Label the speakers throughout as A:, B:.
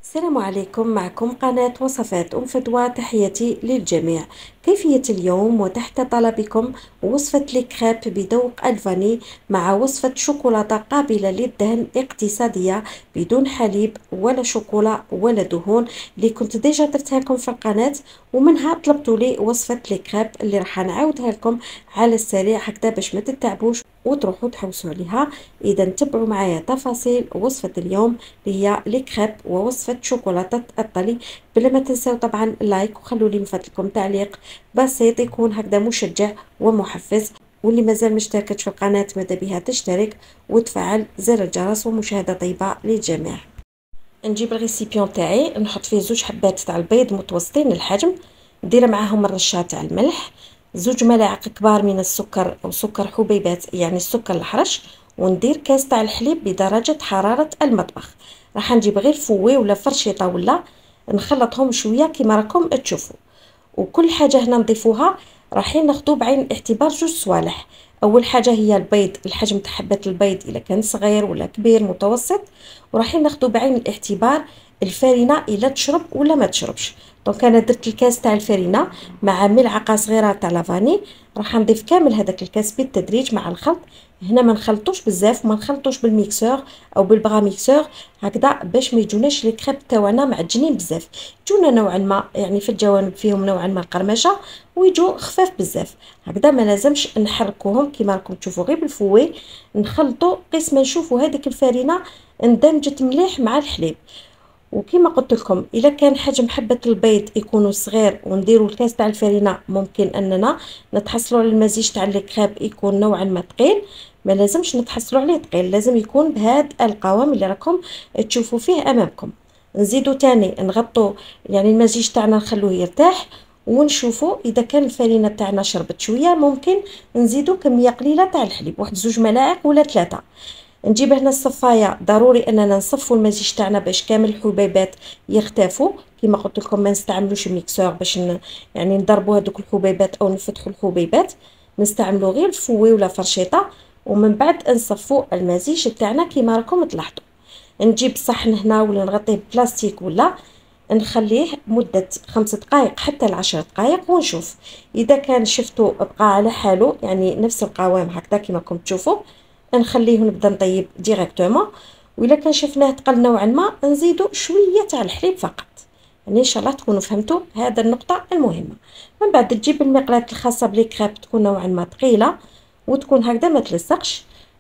A: السلام عليكم. معكم قناة وصفات فدوى. تحياتي للجميع. كيفية اليوم وتحت طلبكم وصفة الكريب بذوق الفاني مع وصفة شوكولاتة قابلة للدهن اقتصادية بدون حليب ولا شوكولا ولا دهون اللي كنت ديجا درتها لكم في القناة، ومنها طلبتوا لي وصفة الكريب اللي راح نعاودها لكم على السريع هكذا باش ما تتعبوش وتروحوا تحوسوا عليها. اذا تبعوا معايا تفاصيل وصفة اليوم اللي هي الكريب ووصفة شوكولاتة الطلي. بلا ما تنساو طبعا اللايك وخلوا لي من فضلكم تعليق بسيط يكون هكذا مشجع ومحفز، واللي مازال مشتركتش في القناة ماذا بها تشترك وتفعل زر الجرس. ومشاهدة طيبة للجميع. نجيب الريسيبيون تاعي نحط فيه 2 حبات تاع البيض متوسطين الحجم، ندير معاهم الرشه تاع الملح، 2 ملاعق كبار من السكر او سكر حبيبات يعني السكر الحرش، وندير كاس تاع الحليب بدرجه حراره المطبخ. راح نجيب غير فوي ولا فرشيطه ولا نخلطهم شويه كما راكم تشوفوا. وكل حاجه هنا نضيفوها رايحين ناخذوا بعين الاعتبار 2 صوالح. اول حاجه هي البيض، الحجم تاع حبه البيض اذا كان صغير ولا كبير متوسط، ورايحين ناخذوا بعين الاعتبار الفارينه الا تشرب ولا ما تشربش. دونك انا درت الكاس تاع الفارينه مع ملعقه صغيره تاع لافاني، راح نضيف كامل هذاك الكاس بالتدريج مع الخلط. هنا ما نخلطوش بزاف وما نخلطوش بالميكسور او بالبغا ميكسور هكذا باش ما يجوناش لي كريب تاعنا معجنين بزاف، يجونا نوعا ما يعني في الجوانب فيهم نوعا ما قرمشه ويجو خفاف بزاف. هكذا ما لازمش نحركوهم كما راكم تشوفوا غير بالفوي نخلطوا قيس ما نشوفوا هذيك الفارينه اندمجت مليح مع الحليب. وكما قلت لكم اذا كان حجم حبه البيض يكون صغير ونديروا الكاس تاع الفارينه ممكن اننا نتحصلوا على المزيج تاع الكريب يكون نوعا ما ثقيل. ما لازمش نتحصلوا عليه ثقيل، لازم يكون بهذا القوام اللي راكم تشوفوا فيه امامكم. نزيدوا تاني نغطوا يعني المزيج تاعنا نخلوه يرتاح، ونشوفوا اذا كان الفارينه تاعنا شربت شويه ممكن نزيدوا كميه قليله تاع الحليب، واحد 2 ملاعق ولا 3. نجيب هنا الصفايه، ضروري اننا نصفوا المزيج تاعنا باش كامل الحبيبات يختفوا. كما قلت لكم ما نستعملوش الميكسور باش يعني نضربوا هذوك الحبيبات او نفتحوا الحبيبات، نستعملوا غير الفوي ولا فرشيطه، ومن بعد نصفوا المزيج تاعنا كما راكم تلاحظوا. نجيب صحن هنا ولا نغطيه بلاستيك ولا نخليه مدة 5 دقائق حتى ل10 دقائق ونشوف. إذا كان شفتو بقى على حاله يعني نفس القوام هكذا كما راكم تشوفوا نخليه نبدا نطيب ديريكتومون. وإلا كان شفناه تقل نوعا ما نزيدو شوية تاع الحليب فقط. يعني إن شاء الله تكونوا فهمتوا هذا النقطة المهمة. من بعد تجيب المقلاة الخاصة بليكريب تكون نوعا ما ثقيلة وتكون هكذا ما تلصقش،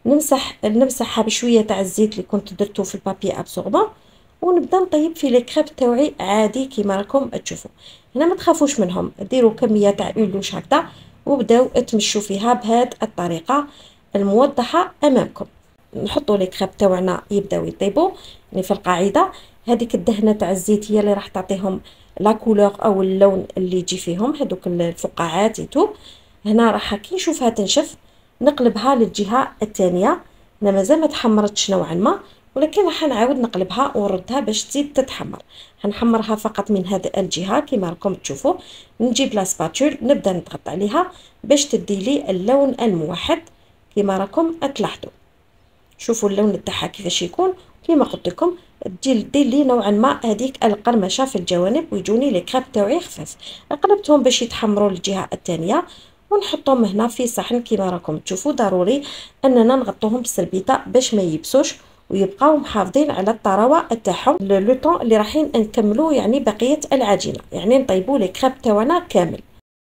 A: نمسحها بشويه تاع الزيت اللي كنت درته في البابي ابسوربون، ونبدا نطيب في لي كريب تاوعي عادي كيما راكم تشوفوا. هنا ما تخافوش منهم، ديروا كميه تاع اولوش هكذا وبداو تمشوا فيها بهذه الطريقه الموضحه امامكم. نحطوا لي كريب تاوعنا يبداو يطيبوا. يعني في القاعده هذيك الدهنه تاع الزيت هي اللي راح تعطيهم لا كولور او اللون اللي يجي فيهم هذوك الفقاعات يتو. هنا راح كي نشوفها تنشف نقلبها للجهه الثانيه. انا مازال ما تحمرتش نوعا ما، ولكن راح نعاود نقلبها ونردها باش تزيد تتحمر. هنحمرها فقط من هذه الجهه كما راكم تشوفوا. نجيب لا سباتول نبدا نضغط عليها باش تدي لي اللون الموحد كما راكم تلاحظوا. شوفوا اللون تاعها كيفاش يكون. كما قلت لكم دير لي نوعا ما هذيك القرمشه في الجوانب ويجوني لي كريب تاعي خفاف. قلبتهم باش يتحمروا للجهه الثانيه ونحطهم هنا في صحن كما راكم تشوفوا. ضروري اننا نغطوهم بالسربيطه باش ما يبسوش ويبقاو محافظين على الطراوه تاعهم لو طون اللي رايحين نكملوا يعني بقيه العجينه، يعني نطيبوا لي كريب تاعنا كامل.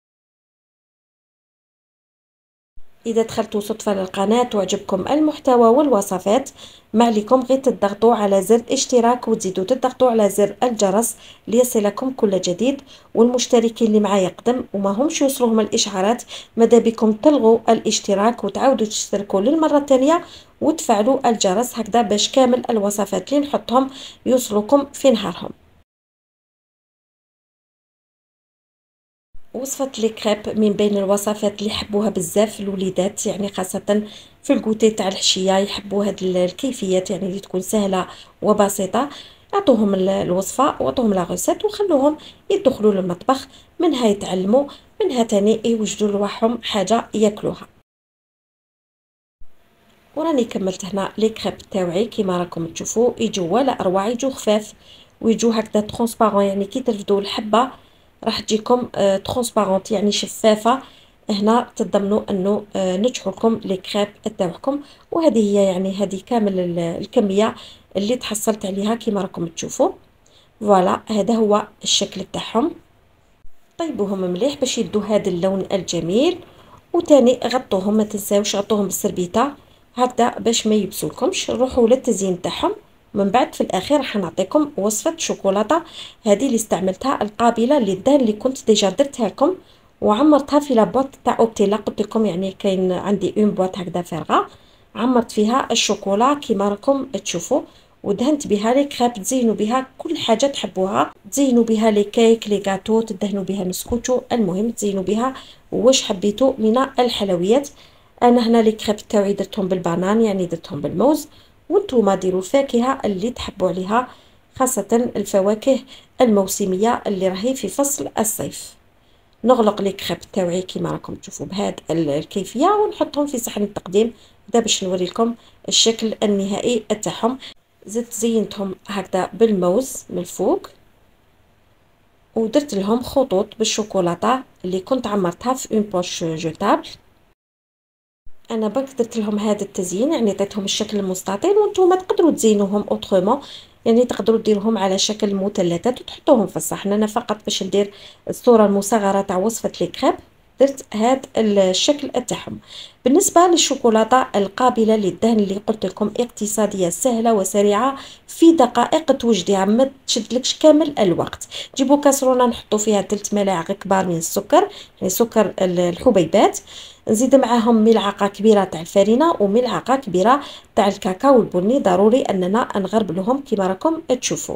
A: إذا دخلتوا صدفة للقناة وعجبكم المحتوى والوصفات ما عليكم غير تضغطوا على زر اشتراك وتزيدوا تضغطوا على زر الجرس ليصلكم كل جديد. والمشتركين اللي معايا قدم وما همش يوصلهم الإشعارات ماذا بكم تلغوا الاشتراك وتعاودوا تشتركوا للمرة الثانية وتفعلوا الجرس هكذا باش كامل الوصفات اللي نحطهم يوصلوكم في نهارهم. وصفة لي كريب من بين الوصفات اللي يحبوها بزاف الوليدات، يعني خاصة في الكوتي تاع الحشية يحبوا هاد الكيفيات يعني اللي تكون سهلة وبسيطة. اعطوهم الوصفة واعطوهم لا غوسيت وخلوهم يدخلوا للمطبخ، منها يتعلموا منها تاني يوجدوا لواحهم حاجة ياكلوها. وراني كملت هنا لي كريب تاوعي كيما راكم تشوفوا يجوا ولا اروع، يجوا خفاف ويجو هكذا ترونسبارون، يعني كي ترفدوا الحبه راح تجيكم ترونسبارونت يعني شفافه. هنا تضمنوا انه نجحوا لكم لي كريب تاعكم. وهذه هي يعني هذه كامل الكميه اللي تحصلت عليها كما راكم تشوفوا. فوالا هذا هو الشكل تاعهم. طيبوهم مليح باش يدوا هذا اللون الجميل، وتاني غطوهم، ما تنساوش غطوهم بالسربيته هكذا باش ما يبسولكمش. نروحوا للتزيين تاعهم. من بعد في الاخير راح نعطيكم وصفه شوكولاته هذه اللي استعملتها القابله للدهن، اللي كنت ديجا درتها لكم وعمرتها في لابوط تاع اوبتيلا. قلت لكم يعني كاين عندي اون بواط هكذا فارغه، عمرت فيها الشوكولا كيما راكم تشوفوا، ودهنت بها لي كريب تزينوا بها كل حاجه تحبوها، تزينوا بها لي كيك لي غاتو، تدهنوا بها نسكوتو، المهم تزينوا بها واش حبيتوا من الحلويات. انا هنا لي كريب تاعي درتهم بالبنان يعني درتهم بالموز، وانتوما ديروا الفاكهه اللي تحبوا عليها، خاصه الفواكه الموسميه اللي راهي في فصل الصيف. نغلق لي كريب تاوعي كيما راكم تشوفوا بهذه الكيفيه، ونحطهم في صحن التقديم دا باش نوري لكم الشكل النهائي تاعهم. زدت زينتهم هكذا بالموز من الفوق، ودرت لهم خطوط بالشوكولاته اللي كنت عمرتها في اون بوش جوتابل. انا برك درت لهم هذا التزيين، يعني عطيتهم الشكل المستطيل، وانتم تقدروا تزينوهم اوترومون، يعني تقدروا ديروهم على شكل مثلثات وتحطوهم في الصحن. انا فقط باش ندير الصوره المصغره تاع وصفه لي كريب درت هذا الشكل تاعهم. بالنسبه للشوكولاته القابله للدهن اللي قلت لكم اقتصاديه سهله وسريعه، في دقائق توجديها، ما تشدلكش كامل الوقت. جيبوا كاسرونه نحطوا فيها 3 ملاعق كبار من السكر، يعني سكر الحبيبات، نزيد معاهم ملعقه كبيره تاع الفرينه وملعقه كبيره تاع الكاكاو البني، ضروري اننا نغربلهم كما راكم تشوفوا.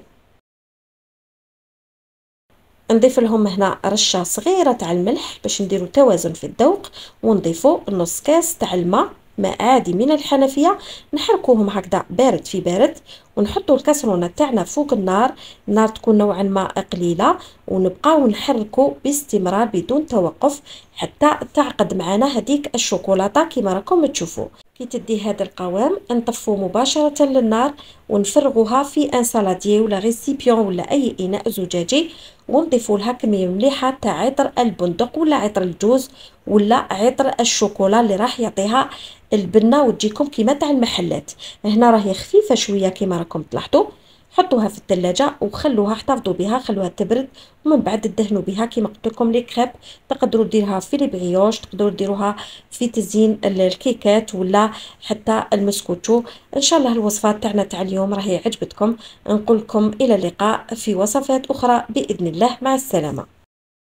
A: نضيف لهم هنا رشه صغيره تاع الملح باش نديروا توازن في الذوق، ونضيفوا نص كاس تاع الماء، ماء عادي من الحنفيه، نحركوهم هكذا بارد في بارد، ونحطوا الكاسرونه تاعنا فوق النار، النار تكون نوعا ما قليله، ونبقاو نحركوا باستمرار بدون توقف حتى تعقد معنا هذيك الشوكولاته كما راكم تشوفوا. كي تدي هذا القوام نطفو مباشره للنار، ونفرغوها في ان سالاديي ولا ريسيبيون ولا اي اناء زجاجي، ونضيفوا لها كميه مليحه تاع عطر البندق ولا عطر الجوز ولا عطر الشوكولا اللي راح يعطيها البنه وتجيكم كيما تاع المحلات. هنا راهي خفيفه شويه كيما راكم تلاحظوا. حطوها في الثلاجه وخلوها، احتفظوا بها، خلوها تبرد، ومن بعد دهنوا بها كيما قلت لكم لي كريب. تقدروا ديروها في لي بريوش، تقدروا ديروها في تزيين الكيكات ولا حتى المسكوتشو. ان شاء الله الوصفات تاعنا تاع اليوم راهي عجبتكم. نقول لكم الى اللقاء في وصفات اخرى باذن الله، مع السلامه.